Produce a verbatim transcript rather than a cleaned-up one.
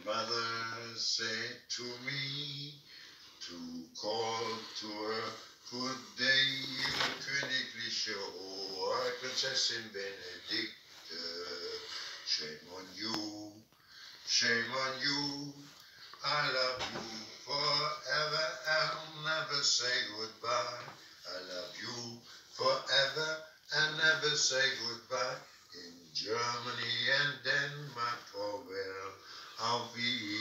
Mother said to me to call to her good day, königliche Hoheit, Prinzessin Benedikte. Shame on you, shame on you. I love you forever, I'll never say goodbye. I love you forever and never say goodbye. In Germany and Denmark, farewell. Auf Wiedersehen.